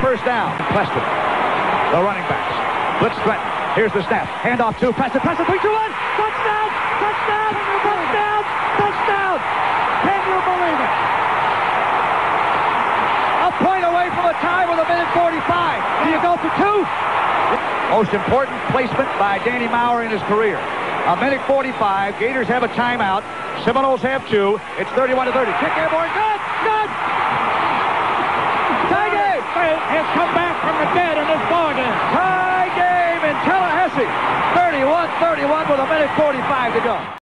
first down. Preston, the running backs. Blitz threat. Here's the snap. Handoff to Preston. Preston, 3, 2, 1. Touchdown! Touchdown! Touchdown! Touchdown! Can you believe it? A point away from a tie with 1:45. Do you go for 2? Most important placement by Danny Maurer in his career. 1:45. Gators have a timeout. Seminoles have 2. It's 31-30. Kick airborne. Good! Good! Tie game! Has come back from the dead in this ballgame. Tie game in Tallahassee. 31-31 with 1:45 to go.